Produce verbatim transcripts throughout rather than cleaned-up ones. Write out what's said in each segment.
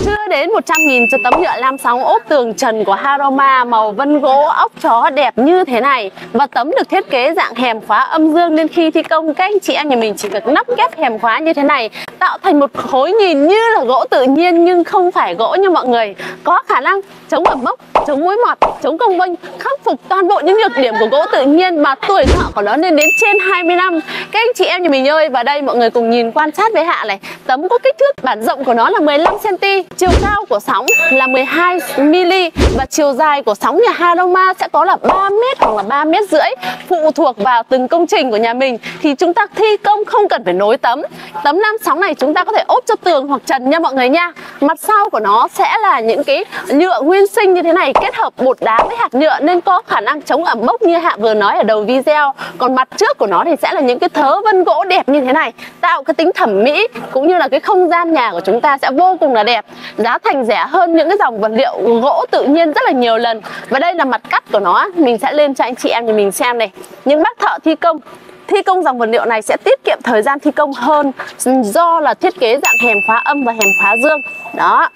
Chưa đến một trăm nghìn cho tấm nhựa lam sóng ốp tường trần của Haroma màu vân gỗ ốc chó đẹp như thế này. Và tấm được thiết kế dạng hèm khóa âm dương nên khi thi công các anh chị em nhà mình chỉ việc nắp ghép hèm khóa như thế này, tạo thành một khối nhìn như là gỗ tự nhiên nhưng không phải gỗ nha mọi người. Có khả năng chống ẩm mốc, chống mũi mọt, chống cong vênh, khắc phục toàn bộ những nhược điểm của gỗ tự nhiên mà tuổi thọ của nó lên đến trên hai mươi năm. Các anh chị em nhà mình ơi, và đây mọi người cùng nhìn quan sát với Hạ này. Tấm có kích thước bản rộng của nó là mười lăm xăng ti mét, chiều cao của sóng là mười hai mi li mét và chiều dài của sóng nhà Haroma sẽ có là ba mét hoặc là ba mét rưỡi, phụ thuộc vào từng công trình của nhà mình. Thì chúng ta thi công không cần phải nối tấm. Tấm lam sóng này chúng ta có thể ốp cho tường hoặc trần nha mọi người nha. Mặt sau của nó sẽ là những cái nhựa nguyên sinh như thế này, kết hợp bột đá với hạt nhựa nên có khả năng chống ẩm mốc như Hạ vừa nói ở đầu video. Còn mặt trước của nó thì sẽ là những cái thớ vân gỗ đẹp như thế này, tạo cái tính thẩm mỹ cũng như là cái không gian nhà của chúng ta sẽ vô cùng là đẹp. Giá thành rẻ hơn những cái dòng vật liệu gỗ tự nhiên rất là nhiều lần. Và đây là mặt cắt của nó, mình sẽ lên cho anh chị em nhà mình xem này. Những bác thợ thi công Thi công dòng vật liệu này sẽ tiết kiệm thời gian thi công hơn do là thiết kế dạng hèm khóa âm và hèm khóa dương. Đó,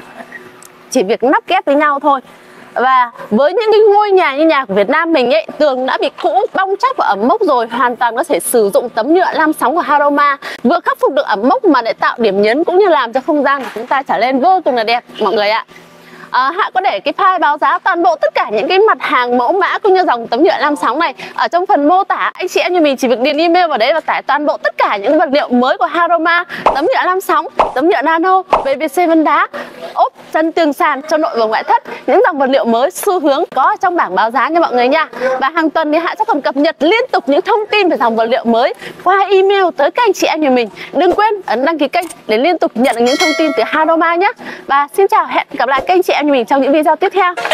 chỉ việc nắp ghép với nhau thôi. Và với những cái ngôi nhà như nhà của Việt Nam mình ấy, tường đã bị cũ, bong tróc và ẩm mốc rồi, hoàn toàn có thể sử dụng tấm nhựa lam sóng của Haroma, vừa khắc phục được ẩm mốc mà lại tạo điểm nhấn cũng như làm cho không gian của chúng ta trở lên vô cùng là đẹp mọi người ạ. À, Hạ có để cái file báo giá toàn bộ tất cả những cái mặt hàng mẫu mã cũng như dòng tấm nhựa lam sóng này ở trong phần mô tả. Anh chị em như mình chỉ việc điền email vào đấy và tải toàn bộ tất cả những vật liệu mới của Haroma, tấm nhựa lam sóng, tấm nhựa nano, pê vê xê vân đá, ốp chân tường sàn cho nội và ngoại thất, những dòng vật liệu mới xu hướng có ở trong bảng báo giá nha mọi người nha. Và hàng tuần thì Hạ sẽ còn cập nhật liên tục những thông tin về dòng vật liệu mới qua email tới các anh chị em như mình. Đừng quên ấn đăng ký kênh để liên tục nhận được những thông tin từ Haroma nhé. Và xin chào, hẹn gặp lại các anh chị em như mình trong những video tiếp theo.